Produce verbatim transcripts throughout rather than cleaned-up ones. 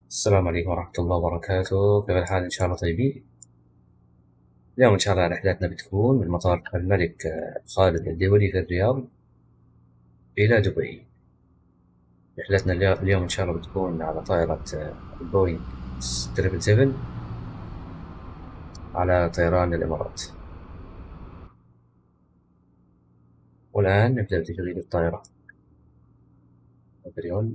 السلام عليكم ورحمة الله وبركاته، كيف الحال؟ إن شاء الله طيبين. اليوم إن شاء الله رحلتنا بتكون من مطار الملك آه، خالد الدولي في الرياض إلى دبي. رحلتنا اليو- اليوم إن شاء الله بتكون على طائرة آه، بوينغ سبعة سبعة سبعة على طيران الإمارات. والآن نبدأ بتشغيل الطائرة. بريون.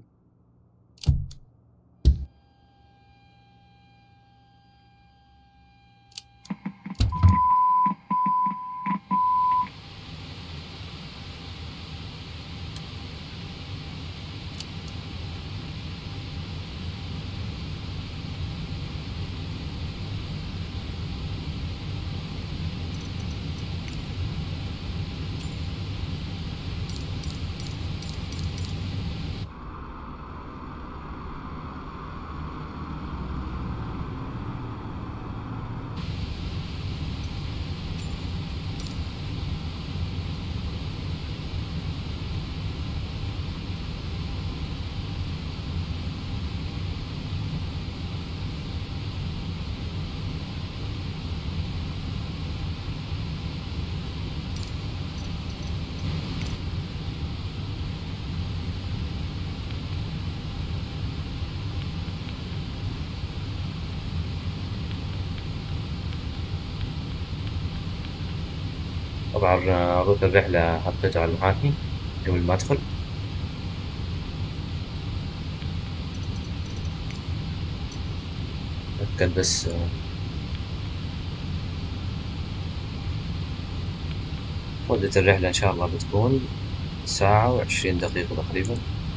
طبعا آه، روت الرحلة حطيته على المحاكي قبل ما أدخل. أتأكد بس. آه، مدة الرحلة إن شاء الله بتكون ساعة وعشرين دقيقة تقريبا.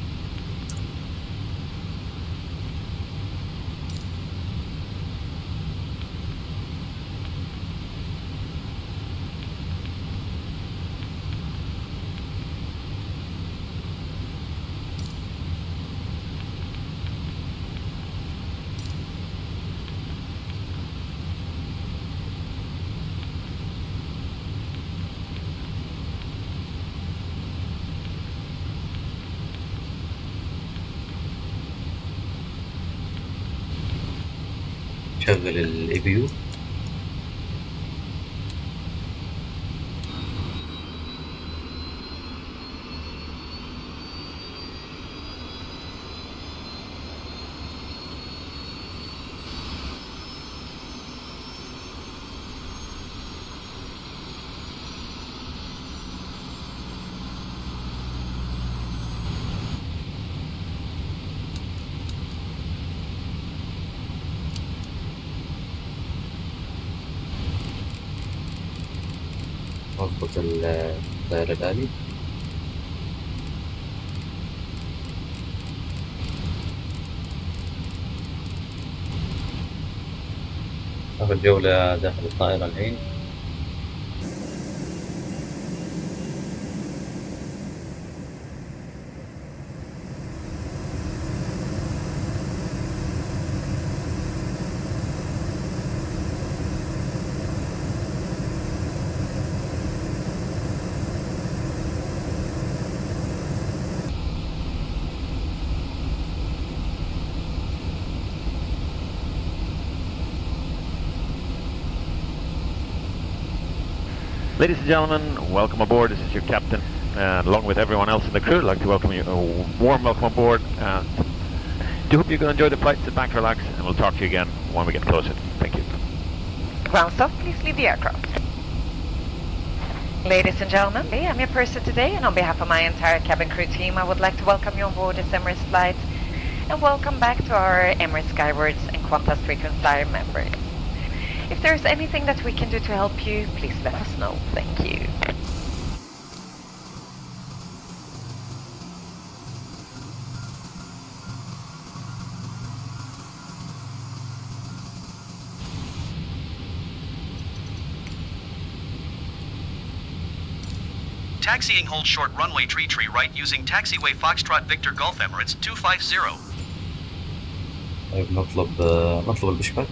شغل الإي بي يو. أضبط الطيار الآلي. آخر جولة داخل الطائرة الحين. Ladies and gentlemen, welcome aboard. This is your captain, and along with everyone else in the crew, I'd like to welcome you, a warm welcome aboard, and do hope you're going to enjoy the flight. Sit back, relax, and we'll talk to you again when we get closer. Thank you. Ground stop, please leave the aircraft. Ladies and gentlemen, I'm your purser today, and on behalf of my entire cabin crew team, I would like to welcome you on board this Emirates flight, and welcome back to our Emirates Skywards and Qantas frequent flyer members. If there's anything that we can do to help you, please let us know. Thank you. Taxiing hold short runway tree tree right using taxiway Foxtrot Victor Gulf Emirates two five zero. طيب نطلب آه، نطلب البشبك.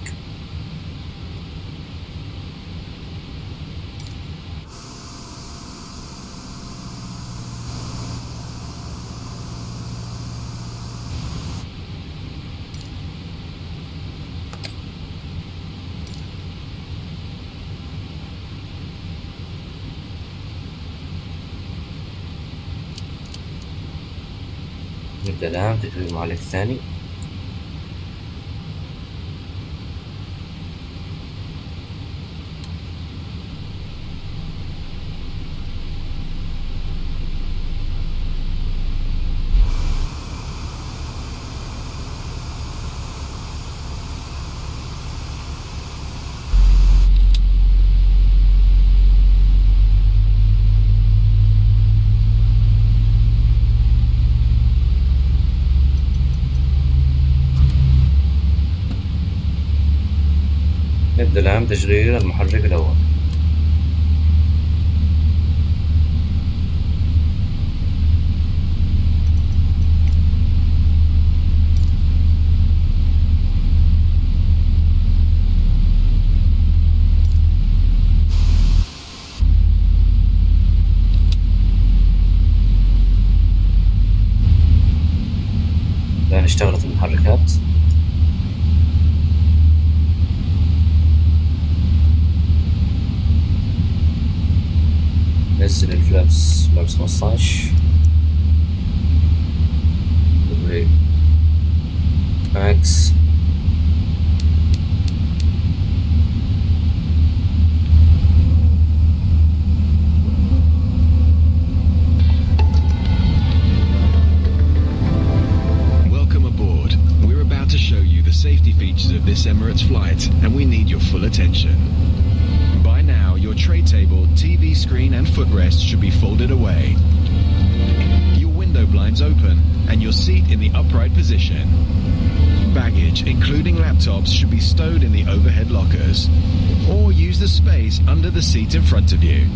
نبدأ الآن تشغيل المعالج الثاني. نبدأ الآن تشغيل المحرك الأول. الآن اشتغلت المحركات. نزل الفلابس فلابس خمسطعش دبليو ماكس. Welcome aboard. We're about to show you the safety features of this Emirates flight, and we need your full attention. By now, your tray table, T V screen and footrest should be folded away. Your window blinds open and your seat in the upright position. Baggage, including laptops, should be stowed in the overhead lockers, or use the space under the seat in front of you.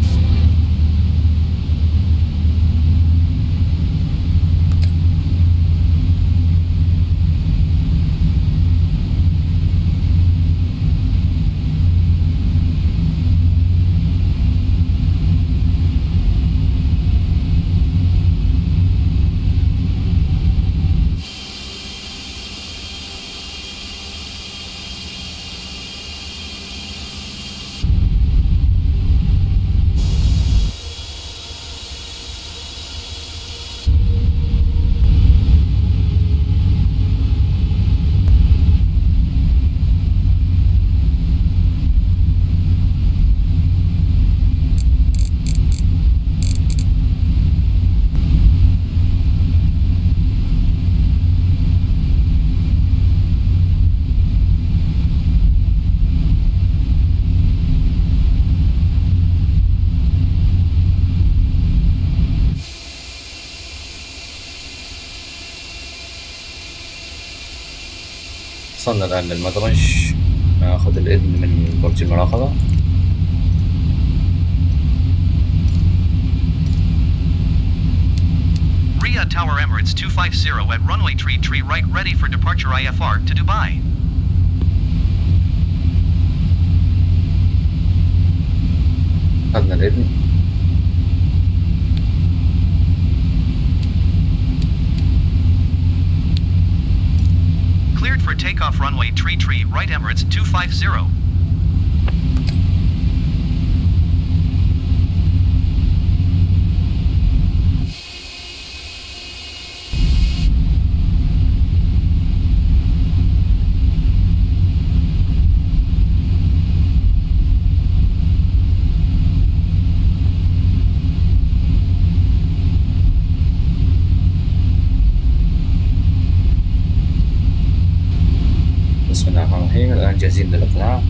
وصلنا الآن للمدرج، ناخذ الإذن من برج المراقبة. Riyadh Tower Emirates two fifty at runway tree tree right, ready for departure I F R to Dubai. أخذنا الإذن. Cleared for takeoff runway tree tree right Emirates two fifty. بسم الله الرحمن الرحيم. الآن جاهزين للإقلاع.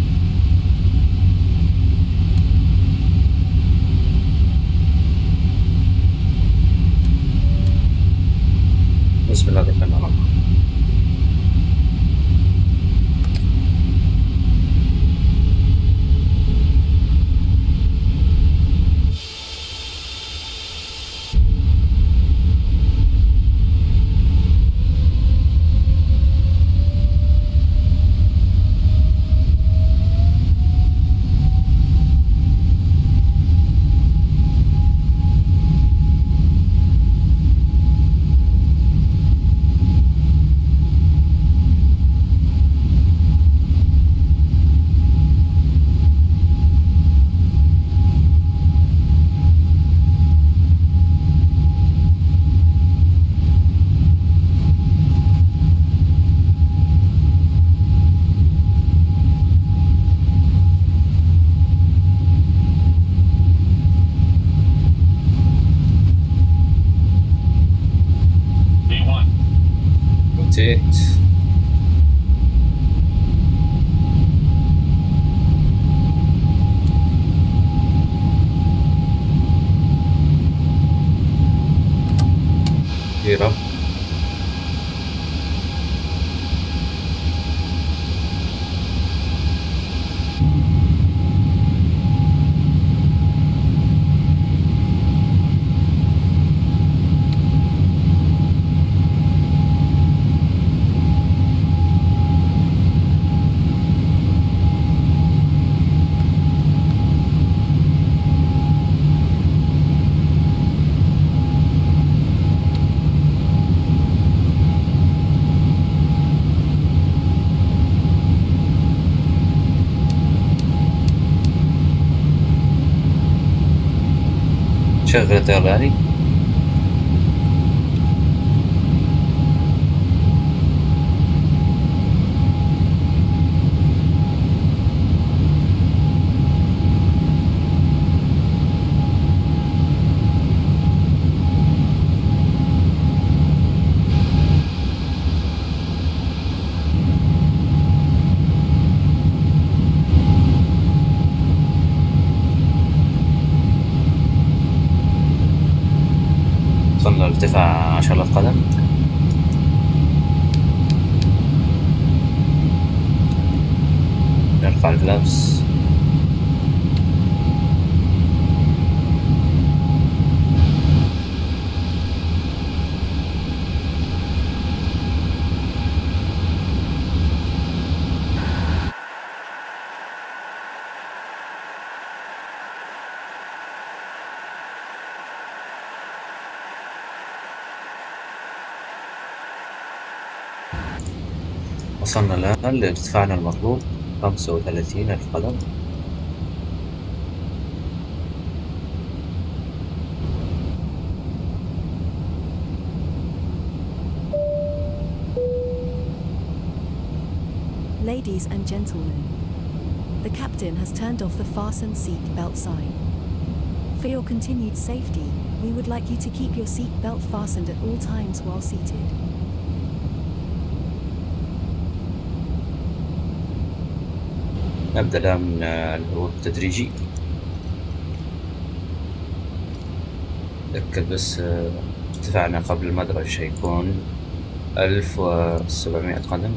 بسم الله الرحمن الرحيم. ويت. كبيرة. شغل الأغاني. وصلنا لارتفاع عشرة قدم. نرفع الفلابس. وصلنا الآن لارتفاعنا المطلوب خمسة وثلاثين ألف قدم. Ladies and gentlemen, the captain has turned off the fasten seat belt sign. For your continued safety, we would like you to keep your seat belt fastened at all times while seated. نبدأ الآن من الهبوط التدريجي. تأكد بس ارتفاعنا قبل المدرج هيكون ألف وسبعمائة قدم.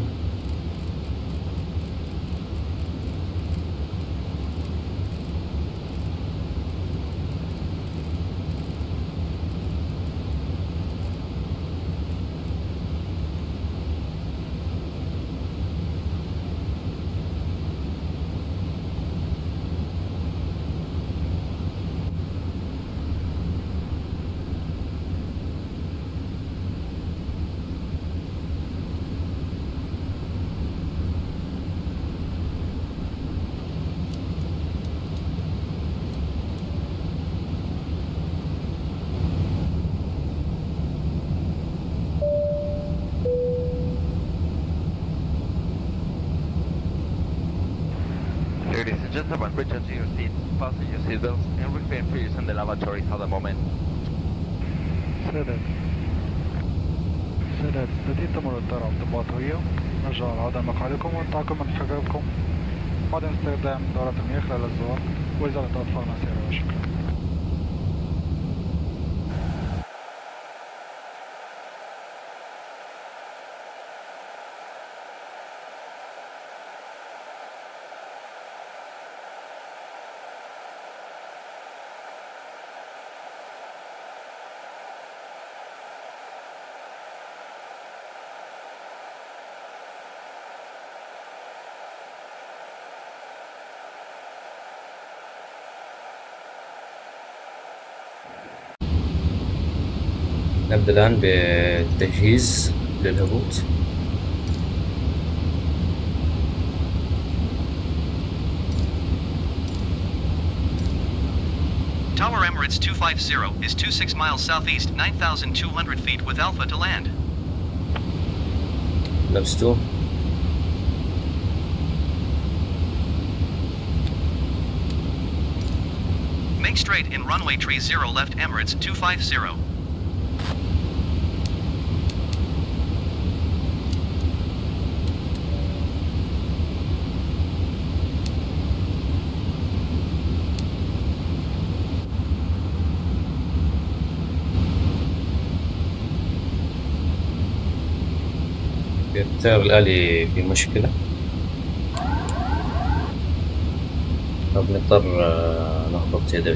Ladies and gentlemen, return to your seats, fasten your seatbelts, and refrain from using the lavatories at the moment. سادات سادات استديت تمر الدار الضباطية. نرجع لعدم مقعدكم ونطعكم من حجابكم. عدم استخدام دورات المياه خلال الزواج وإزالة أطفالنا سيارة. وشكرا. نبدأ الآن بالتجهيز للهبوط. Tower Emirates two fifty is twenty-six miles southeast, nine thousand two hundred feet with Alpha to land. لبستو. Make straight in runway tree zero left Emirates two fifty. التيار الآلي في مشكلة، فبنضطر نهبط يدوي.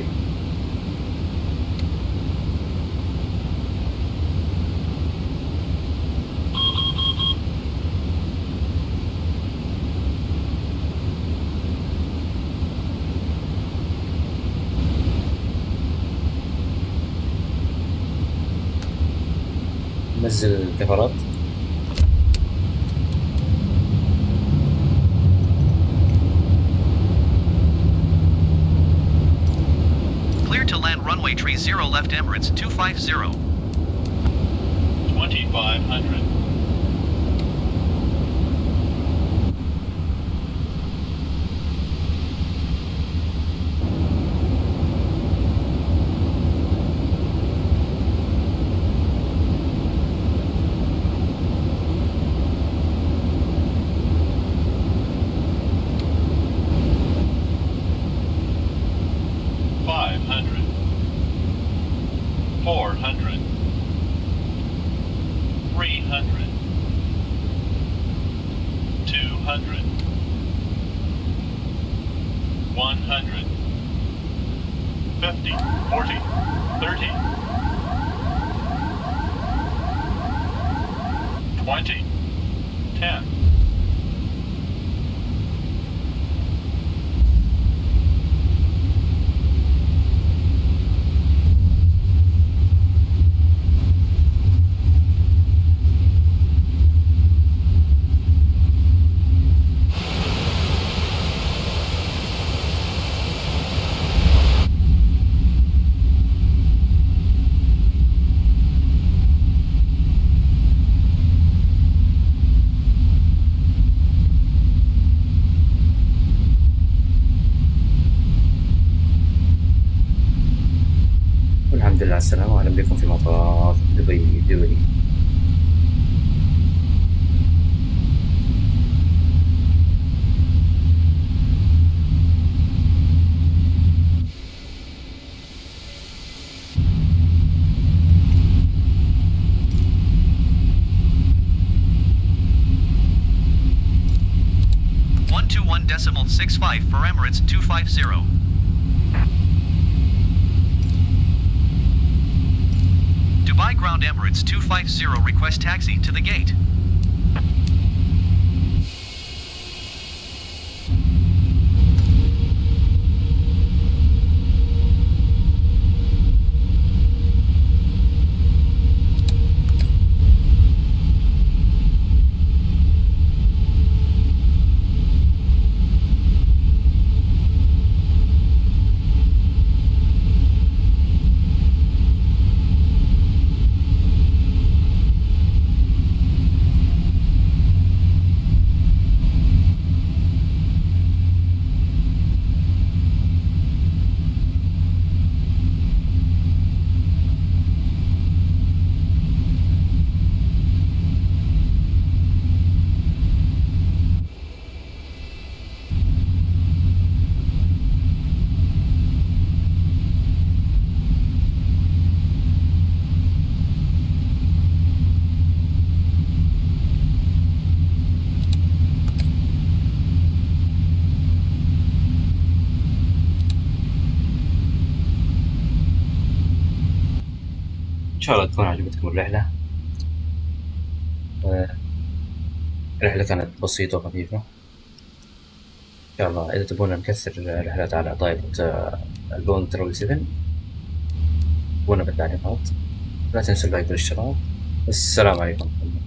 نزل الكفرات. Clear to land runway tree zero left Emirates two five zero. twenty-five hundred. five hundred. four hundred. three hundred. two hundred. one hundred. fifty. forty. thirty. twenty. ten. والحمد لله على السلامة، وأهلا بكم في مطار دبي دولي. one two one decimal six five for Emirates two five zero. Dubai Ground Emirates two five zero, request taxi to the gate. إن شاء الله تكون عجبتكم الرحلة. الرحلة كانت بسيطة وخفيفة. إن شاء الله إذا تبون نكثر رحلات على طائرة البوينغ سبعة سبعة تبونا بالتعليقات. لا تنسوا اللايك والاشتراك. والسلام عليكم.